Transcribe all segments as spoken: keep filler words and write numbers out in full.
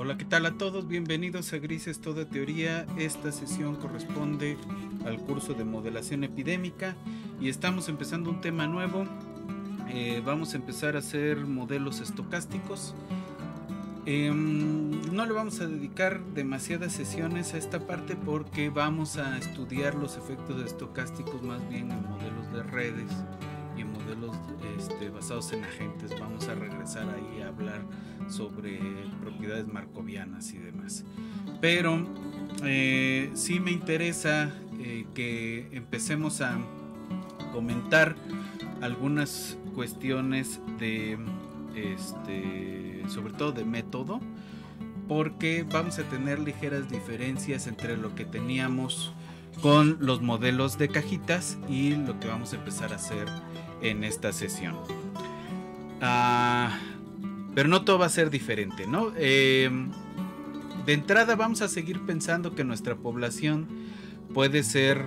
Hola, ¿qué tal a todos? Bienvenidos a Grises Toda Teoría. Esta sesión corresponde al curso de modelación epidémica y estamos empezando un tema nuevo. Eh, vamos a empezar a hacer modelos estocásticos. Eh, no le vamos a dedicar demasiadas sesiones a esta parte porque vamos a estudiar los efectos estocásticos más bien en modelos de redes y en modelos este, basados en agentes. Vamos a regresar ahí a hablar sobre propiedades markovianas y demás. Pero eh, sí me interesa eh, que empecemos a comentar algunas cuestiones de este, sobre todo de método, porque vamos a tener ligeras diferencias entre lo que teníamos con los modelos de cajitas y lo que vamos a empezar a hacer en esta sesión. Ah, pero no todo va a ser diferente, ¿no? Eh, de entrada vamos a seguir pensando que nuestra población puede ser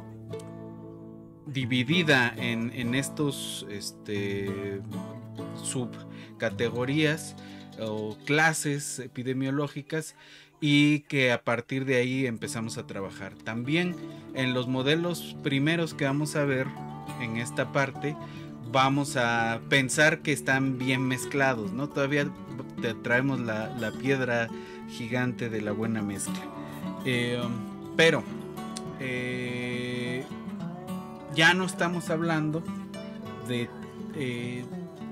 dividida en, en estos este, subcategorías o clases epidemiológicas y que a partir de ahí empezamos a trabajar. También en los modelos primeros que vamos a ver en esta parte vamos a pensar que están bien mezclados, ¿no? Todavía traemos la, la piedra gigante de la buena mezcla. Eh, pero eh, ya no estamos hablando de eh,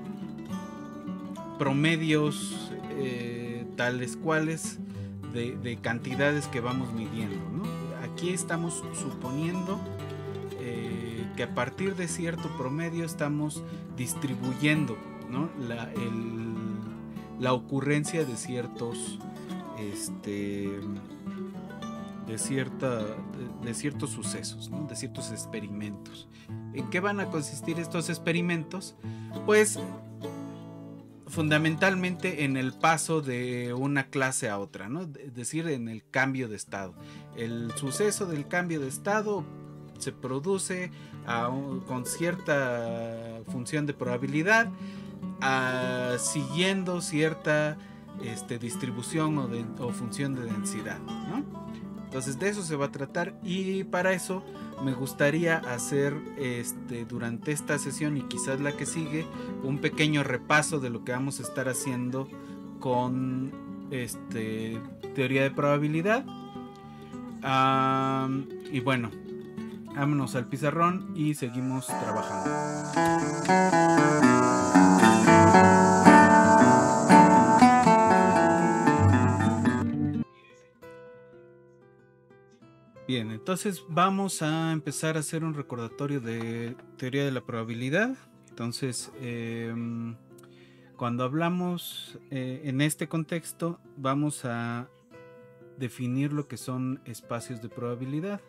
promedios eh, tales cuales de, de cantidades que vamos midiendo, ¿no? Aquí estamos suponiendo eh, que a partir de cierto promedio estamos distribuyendo, ¿no? la, el, la ocurrencia de ciertos este, de, cierta, de, de ciertos sucesos, ¿no? De ciertos experimentos. ¿En qué van a consistir estos experimentos? Pues fundamentalmente en el paso de una clase a otra, ¿no? Es decir, en el cambio de estado. El suceso del cambio de estado se produce a un, con cierta función de probabilidad, a, siguiendo cierta este, distribución o, de, o función de densidad, ¿no? Entonces de eso se va a tratar y para eso me gustaría hacer este, durante esta sesión y quizás la que sigue un pequeño repaso de lo que vamos a estar haciendo con este, teoría de probabilidad. Um, y bueno, vámonos al pizarrón y seguimos trabajando. Bien, entonces vamos a empezar a hacer un recordatorio de teoría de la probabilidad. Entonces, eh, cuando hablamos eh, en este contexto, vamos a definir lo que son espacios de probabilidad.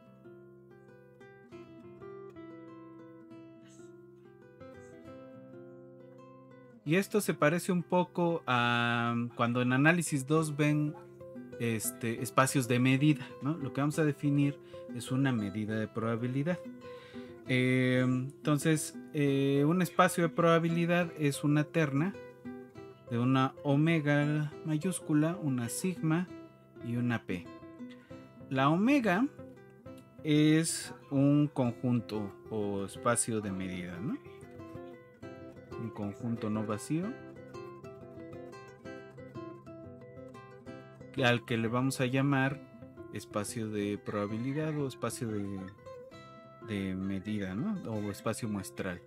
Y esto se parece un poco a cuando en análisis dos ven Este, espacios de medida, ¿no? Lo que vamos a definir es una medida de probabilidad. Eh, entonces, eh, un espacio de probabilidad es una terna de una omega mayúscula, una sigma y una p. La omega es un conjunto o espacio de medida, ¿no? Un conjunto no vacío al que le vamos a llamar espacio de probabilidad o espacio de, de medida, ¿no? O espacio muestral.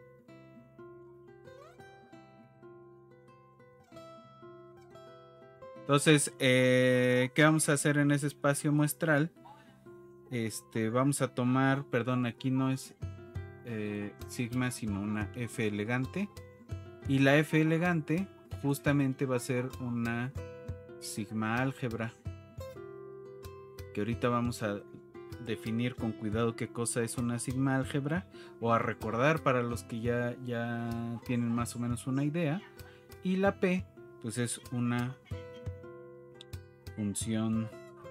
Entonces, eh, ¿qué vamos a hacer en ese espacio muestral? Este, vamos a tomar, perdón, aquí no es eh, sigma, sino una F elegante. Y la F elegante justamente va a ser una sigma álgebra, que ahorita vamos a definir con cuidado qué cosa es una sigma álgebra, o a recordar para los que ya, ya tienen más o menos una idea. Y la P pues es una función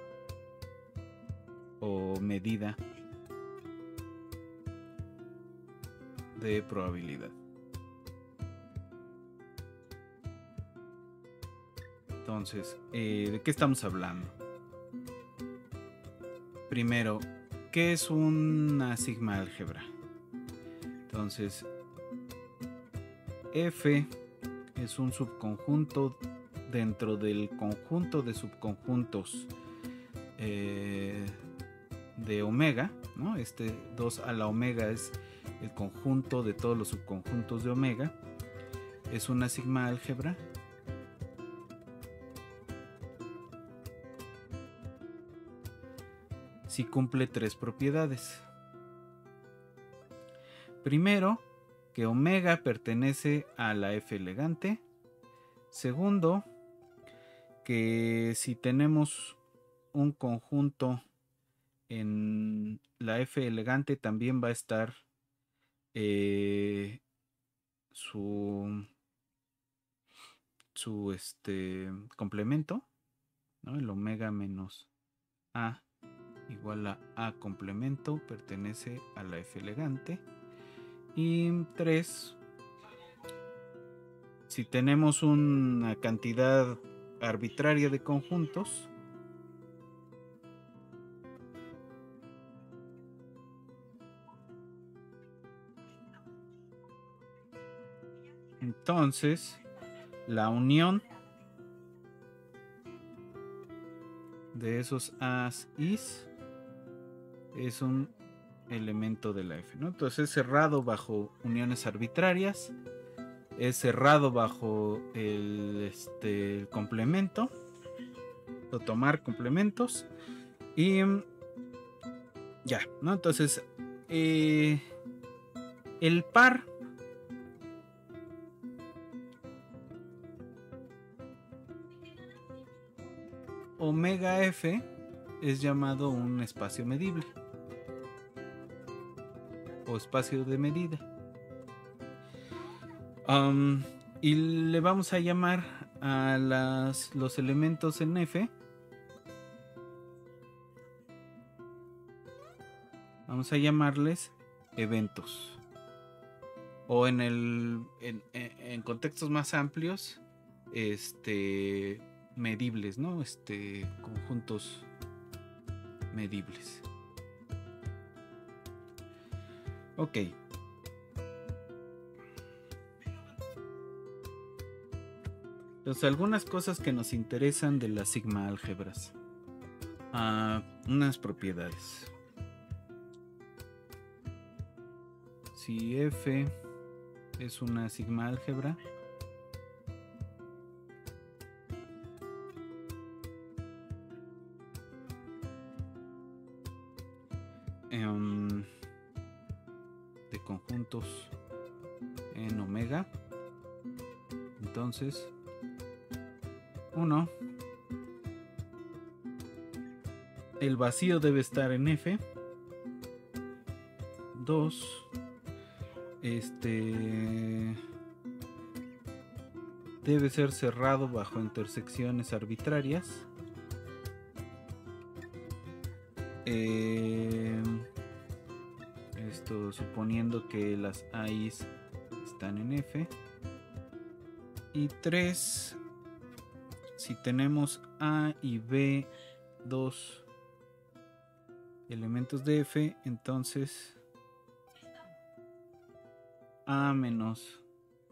o medida de probabilidad. Entonces, eh, ¿de qué estamos hablando? Primero, ¿qué es una sigma álgebra? Entonces, F es un subconjunto dentro del conjunto de subconjuntos eh, de omega, ¿no? Este dos a la omega es el conjunto de todos los subconjuntos de omega. Es una sigma álgebra. Si cumple tres propiedades. Primero, que omega pertenece a la F elegante. Segundo, que si tenemos un conjunto en la F elegante también va a estar eh, su, su este, complemento, ¿no? El omega menos A igual a A complemento pertenece a la F elegante. Y tres, si tenemos una cantidad arbitraria de conjuntos, entonces la unión de esos A's, I's es un elemento de la F, ¿no? Entonces es cerrado bajo uniones arbitrarias, es cerrado bajo el, este, el complemento, o tomar complementos, y ya, ¿no? Entonces eh, el par omega F es llamado un espacio medible o espacio de medida, um, y le vamos a llamar a las, los elementos en F, vamos a llamarles eventos, o en el en, en contextos más amplios, este medibles, ¿no? Este conjuntos medibles. Ok. Entonces, algunas cosas que nos interesan de las sigma álgebras. Uh, unas propiedades. Si F es una sigma álgebra, um, de conjuntos en omega, entonces uno, el vacío debe estar en F. dos, este debe ser cerrado bajo intersecciones arbitrarias. Eh, esto suponiendo que las A I's están en F. Y tres, si tenemos A y B, dos elementos de F, entonces A menos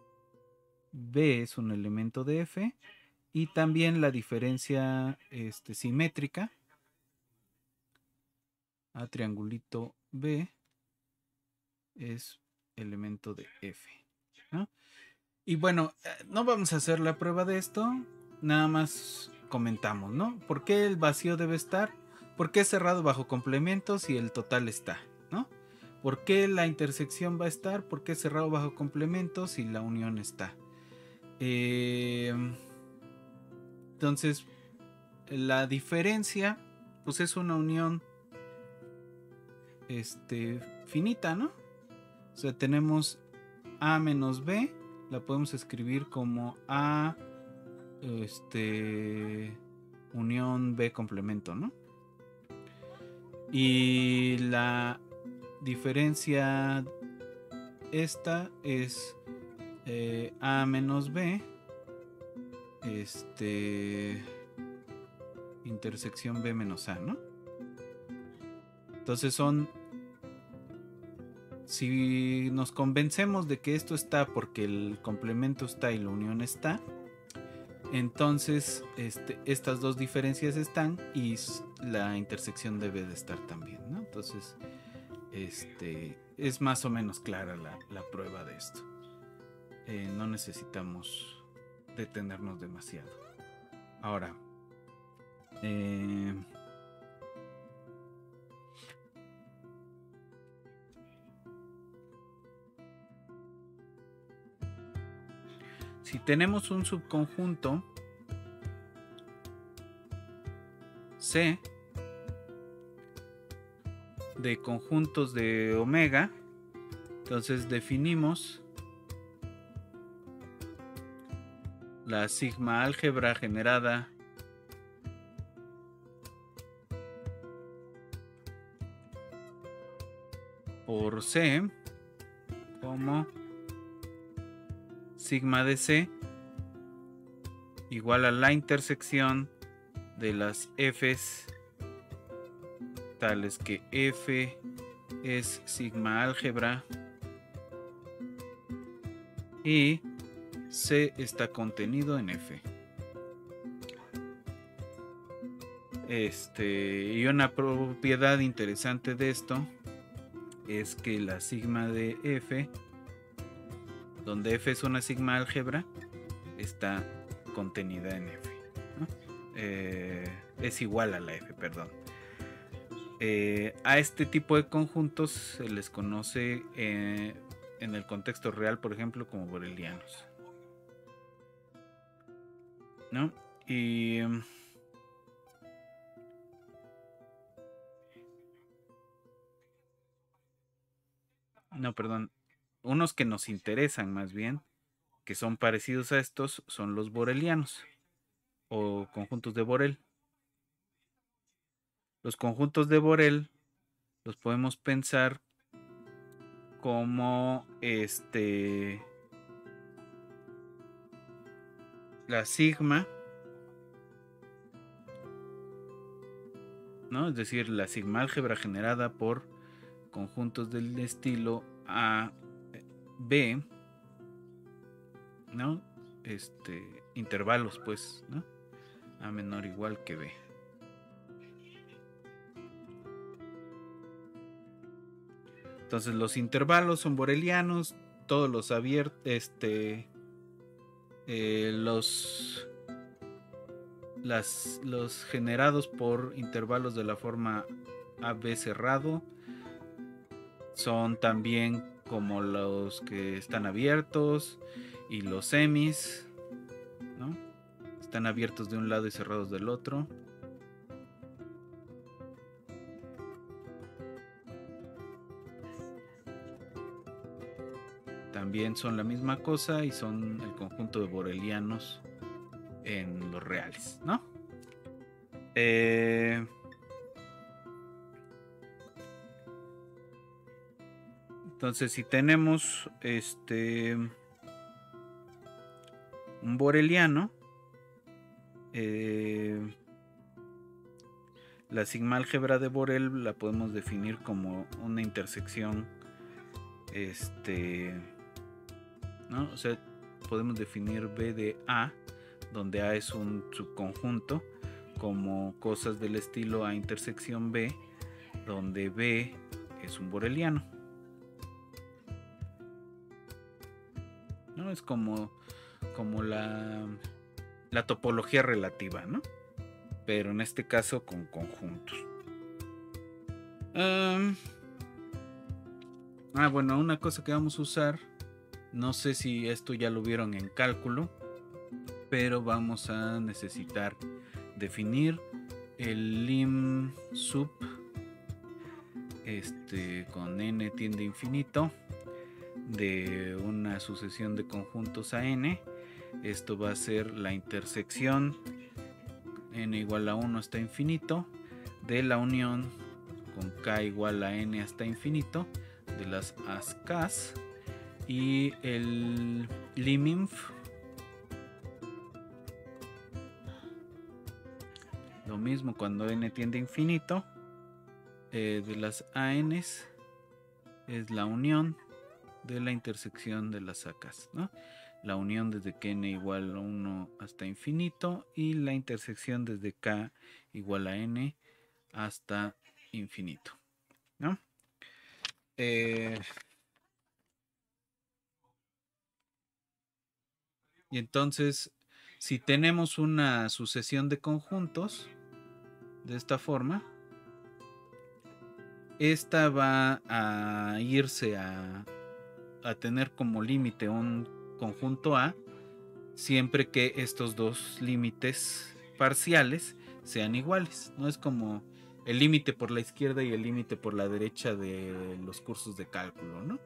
B es un elemento de F, y también la diferencia este, simétrica, A triangulito B es elemento de F, ¿no? Y bueno, no vamos a hacer la prueba de esto, nada más comentamos, ¿no? ¿Por qué el vacío debe estar? ¿Por qué es cerrado bajo complementos y el total está, ¿no? ¿Por qué la intersección va a estar? ¿Por qué es cerrado bajo complementos y la unión está? Eh, entonces, la diferencia, pues es una unión este, finita, ¿no? O sea, tenemos A menos B, la podemos escribir como A este, unión B complemento, ¿no? Y la diferencia esta es eh, A menos B este intersección B menos A, ¿no? Entonces son, si nos convencemos de que esto está porque el complemento está y la unión está, entonces este, estas dos diferencias están y la intersección debe de estar también, ¿no? Entonces este, es más o menos clara la, la prueba de esto. Eh, no necesitamos detenernos demasiado. Ahora, eh, si tenemos un subconjunto C de conjuntos de omega, entonces definimos la sigma álgebra generada por C como sigma de C igual a la intersección de las F's tales que F es sigma álgebra y C está contenido en F. Este, y una propiedad interesante de esto es que la sigma de F, donde F es una sigma álgebra, está contenida en F, ¿no? Eh, es igual a la F, perdón. Eh, a este tipo de conjuntos se les conoce eh, en el contexto real, por ejemplo, como borelianos, ¿no? Y no, perdón, unos que nos interesan más bien, que son parecidos a estos, son los borelianos o conjuntos de Borel. Los conjuntos de Borel los podemos pensar como este la sigma, ¿no? Es decir, la sigma álgebra generada por conjuntos del estilo A, B, ¿no? Este, intervalos, pues, ¿no? A menor o igual que B. Entonces los intervalos son borelianos, todos los abiertos, este, eh, los, las, los generados por intervalos de la forma A B cerrado son también como los que están abiertos y los semis, ¿no? Están abiertos de un lado y cerrados del otro. También son la misma cosa y son el conjunto de borelianos en los reales, ¿no? Eh, entonces, si tenemos este un boreliano, eh, la sigma álgebra de Borel la podemos definir como una intersección, este, ¿no? O sea, podemos definir B de A, donde A es un subconjunto, como cosas del estilo A intersección B, donde B es un boreliano, ¿no? Es como, como la, la topología relativa, ¿no? Pero en este caso con conjuntos. Um, ah, bueno, una cosa que vamos a usar, no sé si esto ya lo vieron en cálculo, pero vamos a necesitar definir el lim sub este, con n tiende a infinito de una sucesión de conjuntos a n. Esto va a ser la intersección n igual a uno hasta infinito de la unión con k igual a n hasta infinito de las ascas, y el liminf Lo mismo cuando n tiende a infinito, eh, de las a n's es la unión de la intersección de las acas, ¿no? La unión desde que n igual a uno hasta infinito y la intersección desde k igual a n hasta infinito, ¿no? Eh, y entonces, si tenemos una sucesión de conjuntos de esta forma, esta va a irse a, a tener como límite un conjunto A siempre que estos dos límites parciales sean iguales. No es como el límite por la izquierda y el límite por la derecha de los cursos de cálculo, ¿no?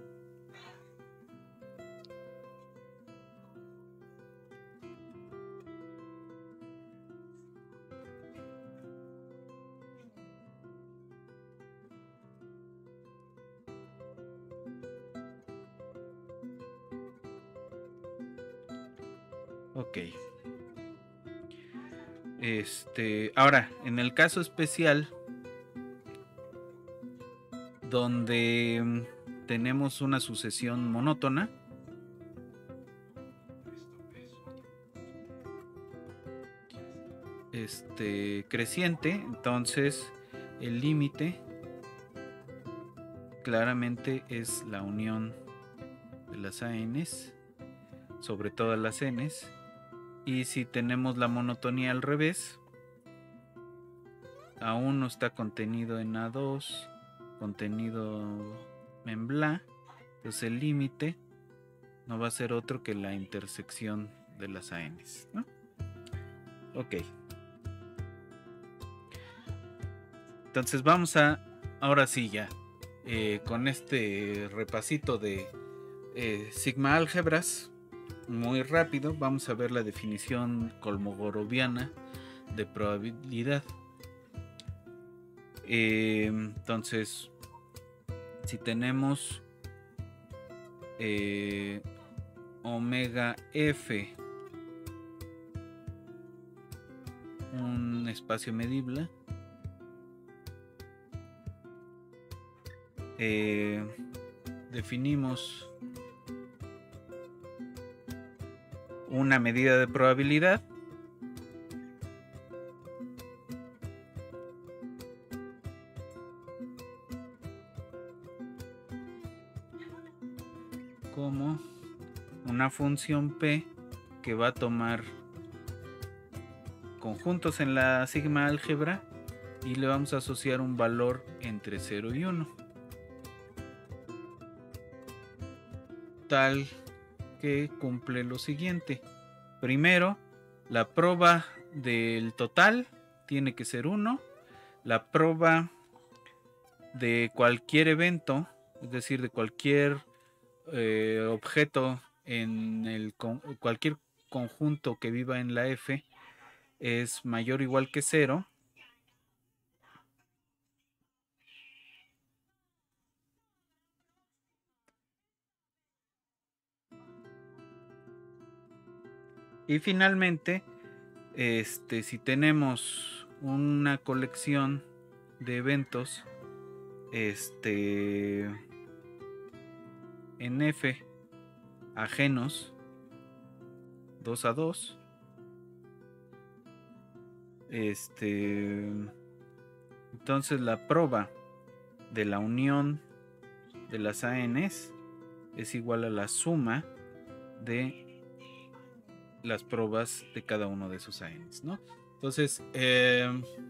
Ok. Este, ahora, en el caso especial, donde tenemos una sucesión monótona, este, creciente, entonces el límite claramente es la unión de las a n's sobre todas las n's. Y si tenemos la monotonía al revés, A uno está contenido en A dos, contenido en bla, entonces el límite no va a ser otro que la intersección de las a n's, ¿no? Ok. Entonces vamos a, ahora sí ya, eh, con este repasito de eh, sigma álgebras, muy rápido, vamos a ver la definición kolmogoroviana de probabilidad. Eh, entonces, si tenemos eh, omega f, un espacio medible, eh, definimos una medida de probabilidad como una función p que va a tomar conjuntos en la sigma álgebra y le vamos a asociar un valor entre cero y uno, tal que cumple lo siguiente. Primero, la proba del total tiene que ser uno, la proba de cualquier evento, es decir, de cualquier eh, objeto en el con, cualquier conjunto que viva en la F, es mayor o igual que cero. Y finalmente, este, si tenemos una colección de eventos este, en F ajenos dos a dos, este, entonces la proba de la unión de las a n's es igual a la suma de las probas de cada uno de esos a n's, ¿no? Entonces, eh,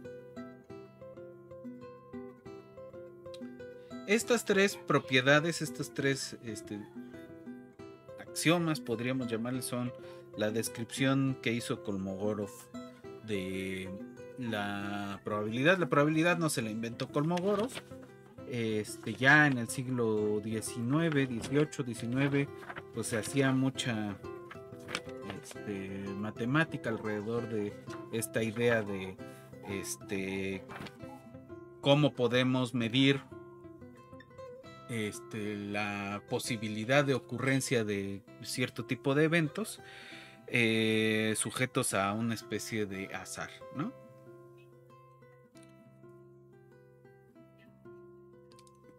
estas tres propiedades, estas tres este, axiomas, podríamos llamarles, son la descripción que hizo Kolmogorov de la probabilidad. La probabilidad no se la inventó Kolmogorov. Este, ya en el siglo diecinueve, dieciocho, diecinueve, pues se hacía mucha este, matemática alrededor de esta idea de este, cómo podemos medir este, la posibilidad de ocurrencia de cierto tipo de eventos eh, sujetos a una especie de azar, ¿no?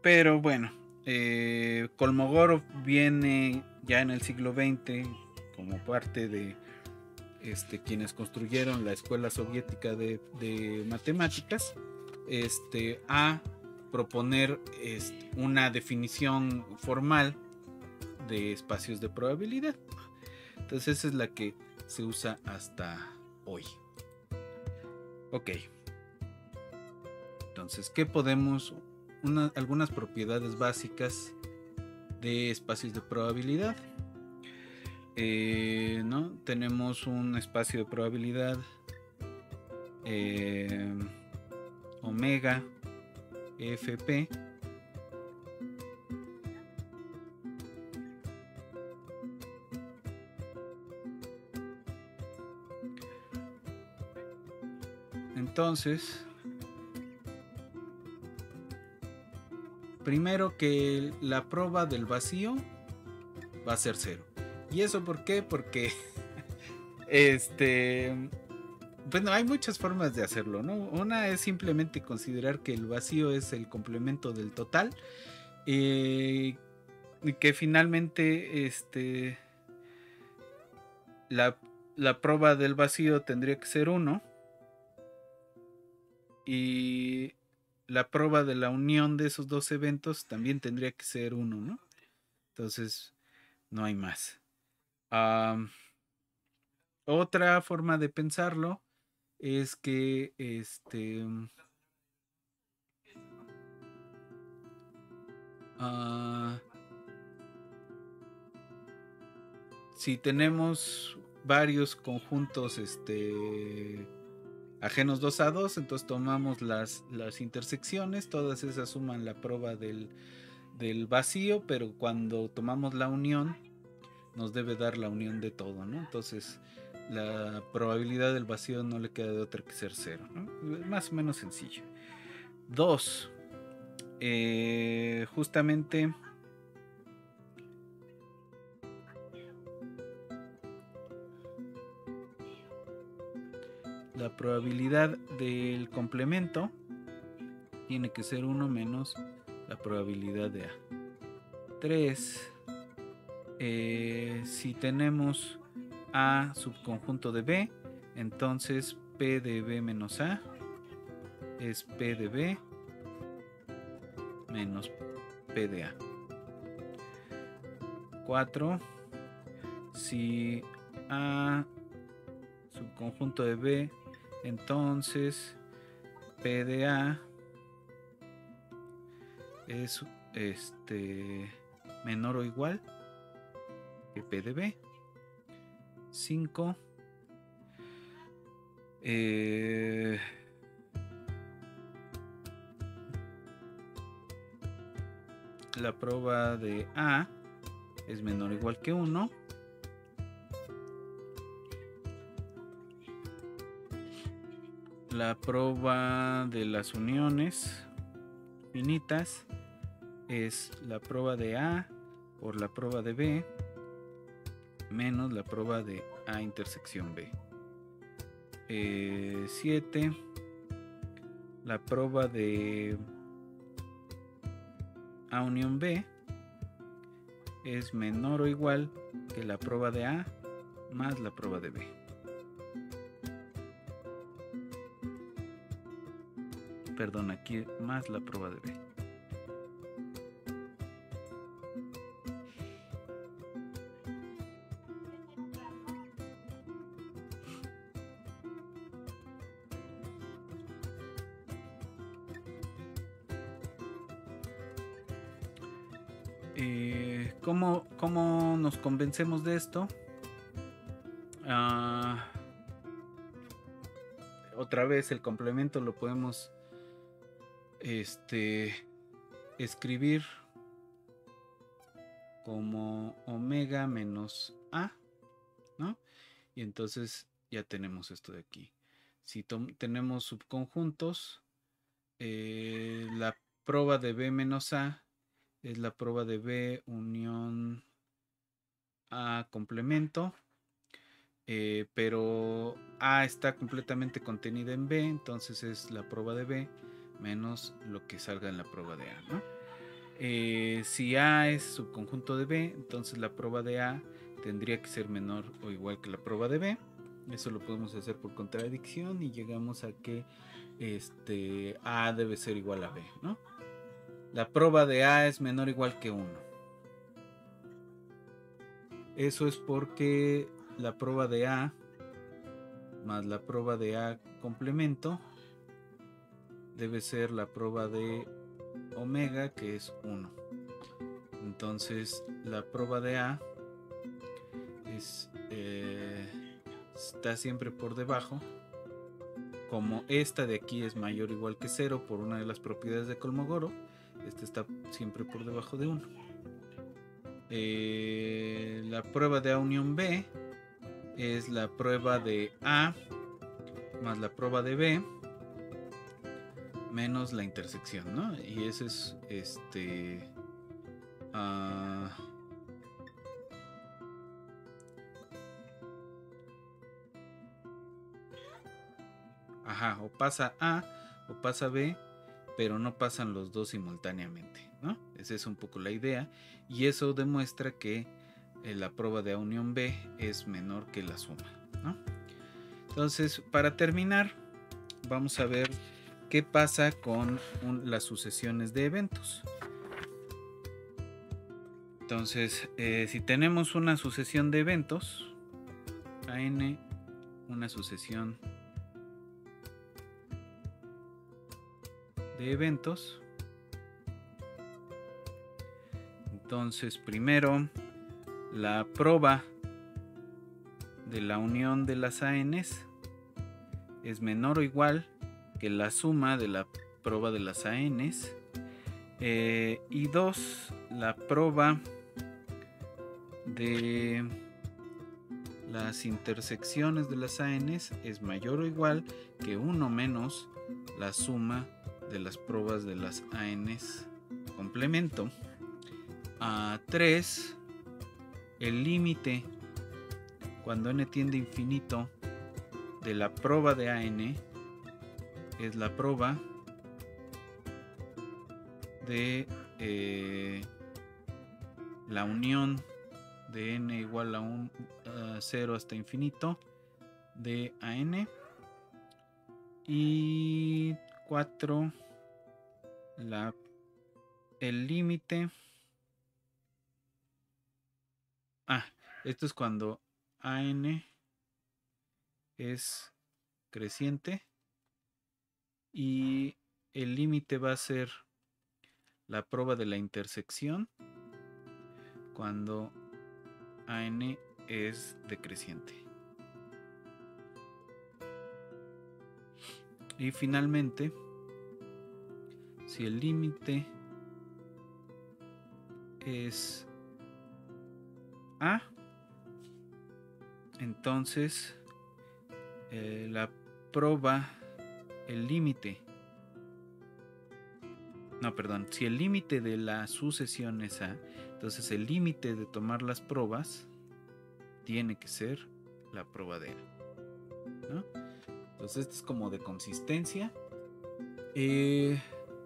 Pero bueno, eh, Kolmogorov viene ya en el siglo veinte como parte de este, quienes construyeron la escuela soviética de, de matemáticas, este, a proponer este, una definición formal de espacios de probabilidad. Entonces esa es la que se usa hasta hoy. Ok. Entonces, ¿qué podemos? Una, algunas propiedades básicas de espacios de probabilidad. Eh, ¿no? Tenemos un espacio de probabilidad eh, omega fp entonces primero que la prueba del vacío va a ser cero. ¿Y eso por qué? Porque este, bueno, hay muchas formas de hacerlo, ¿no? Una es simplemente considerar que el vacío es el complemento del total, eh, y que finalmente este, la, la prueba del vacío tendría que ser uno y la prueba de la unión de esos dos eventos también tendría que ser uno, ¿no? Entonces no hay más. Um, otra forma de pensarlo es que este uh, si tenemos varios conjuntos este ajenos dos a dos, entonces tomamos las, las intersecciones, todas esas suman la prueba del, del vacío, pero cuando tomamos la unión nos debe dar la unión de todo, ¿no? Entonces la probabilidad del vacío no le queda de otra que ser cero, ¿no? Más o menos sencillo. Dos, eh, justamente la probabilidad del complemento tiene que ser uno menos la probabilidad de A. tres. Eh, si tenemos A subconjunto de B, entonces P de B menos A es P de B menos P de A. cuatro. Si A subconjunto de B, entonces P de A es este menor o igual que P de B. cinco. Eh, la prueba de A es menor o igual que uno. La prueba de las uniones finitas es la prueba de A por la prueba de B menos la prueba de A intersección B. siete. Eh, la prueba de A unión B es menor o igual que la prueba de A más la prueba de B. Perdón, aquí más la prueba de B. Eh, ¿cómo, ¿Cómo nos convencemos de esto? Uh, otra vez el complemento lo podemos este, escribir como omega menos A, ¿no? Y entonces ya tenemos esto de aquí. Si tenemos subconjuntos, eh, la prueba de B menos A es la prueba de B unión A complemento, eh, pero A está completamente contenida en B, entonces es la prueba de B menos lo que salga en la prueba de A, ¿no? Eh, si A es subconjunto de B, entonces la prueba de A tendría que ser menor o igual que la prueba de B. Eso lo podemos hacer por contradicción y llegamos a que este, A debe ser igual a B, ¿no? La prueba de A es menor o igual que uno. Eso es porque la prueba de A más la prueba de A complemento debe ser la prueba de omega, que es uno. Entonces la prueba de A es, eh, está siempre por debajo. Como esta de aquí es mayor o igual que cero por una de las propiedades de Kolmogorov, esta está siempre por debajo de uno. Eh, la prueba de A unión B es la prueba de A más la prueba de B menos la intersección, ¿no? Y ese es este uh, ajá, o pasa A o pasa B, pero no pasan los dos simultáneamente, ¿no? Esa es un poco la idea, y eso demuestra que eh, la prueba de A unión B es menor que la suma, ¿no? Entonces, para terminar, vamos a ver qué pasa con un, las sucesiones de eventos. Entonces, eh, si tenemos una sucesión de eventos, A N, una sucesión de eventos, entonces primero la prueba de la unión de las A Ns es menor o igual que la suma de la prueba de las A Ns, eh, y dos, la prueba de las intersecciones de las A Ns es mayor o igual que uno menos la suma de las pruebas de las A Ns complemento. A tres, el límite cuando n tiende a infinito de la prueba de A N es la prueba de eh, la unión de n igual a un uh, cero hasta infinito de A N. Y cuatro, la, el límite. Ah, esto es cuando A N es creciente y el límite va a ser la prueba de la intersección cuando A N es decreciente. Y finalmente, si el límite es A, entonces eh, la prueba, el límite, no, perdón, si el límite de la sucesión es A, entonces el límite de tomar las pruebas tiene que ser la prueba de A, ¿no? Entonces esto es como de consistencia. Eh,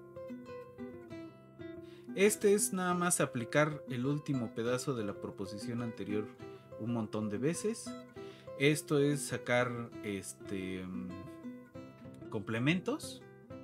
este es nada más aplicar el último pedazo de la proposición anterior un montón de veces. Esto es sacar este complementos,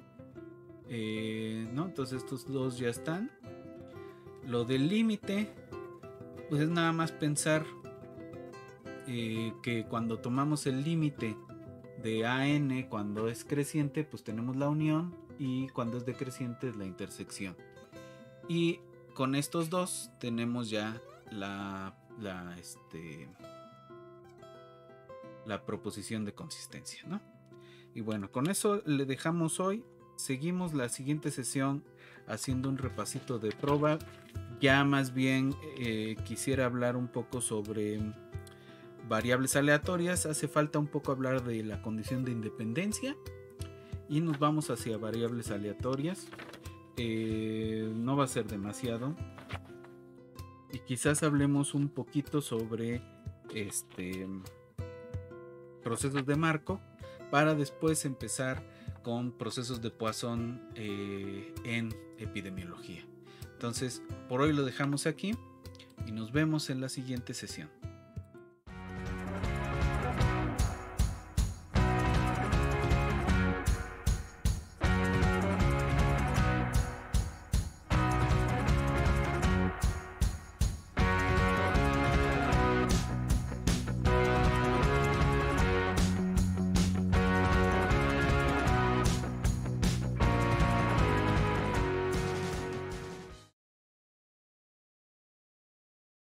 eh, ¿no? Entonces estos dos ya están. Lo del límite, pues es nada más pensar eh, que cuando tomamos el límite de A N cuando es creciente, pues tenemos la unión, y cuando es decreciente es la intersección. Y con estos dos tenemos ya la, la, este, la proposición de consistencia, ¿no? Y bueno, con eso le dejamos hoy. Seguimos la siguiente sesión haciendo un repasito de prueba. Ya más bien eh, quisiera hablar un poco sobre variables aleatorias. Hace falta un poco hablar de la condición de independencia y nos vamos hacia variables aleatorias. Eh, no va a ser demasiado, y quizás hablemos un poquito sobre este procesos de Markov para después empezar con procesos de Poisson eh, en epidemiología. Entonces, por hoy lo dejamos aquí y nos vemos en la siguiente sesión.